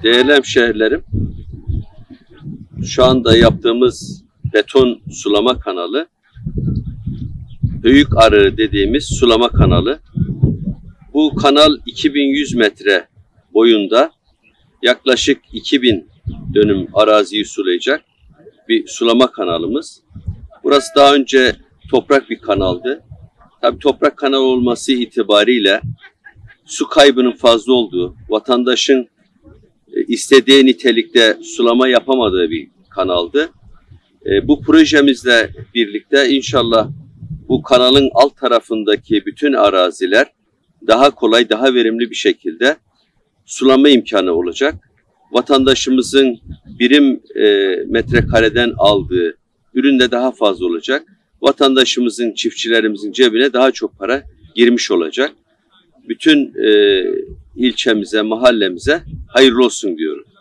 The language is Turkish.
Değerli hemşehrilerim, şu anda yaptığımız beton sulama kanalı, Höyük Arığı dediğimiz sulama kanalı. Bu kanal 2100 metre boyunda yaklaşık 2000 dönüm araziyi sulayacak bir sulama kanalımız. Burası daha önce toprak bir kanaldı. Tabii toprak kanal olması itibariyle su kaybının fazla olduğu, vatandaşın istediği nitelikte sulama yapamadığı bir kanaldı. Bu projemizle birlikte inşallah bu kanalın alt tarafındaki bütün araziler daha kolay, daha verimli bir şekilde sulama imkanı olacak. Vatandaşımızın birim metrekareden aldığı ürün de daha fazla olacak. Vatandaşımızın, çiftçilerimizin cebine daha çok para girmiş olacak. Bütün ilçemize, mahallemize hayırlı olsun diyorum.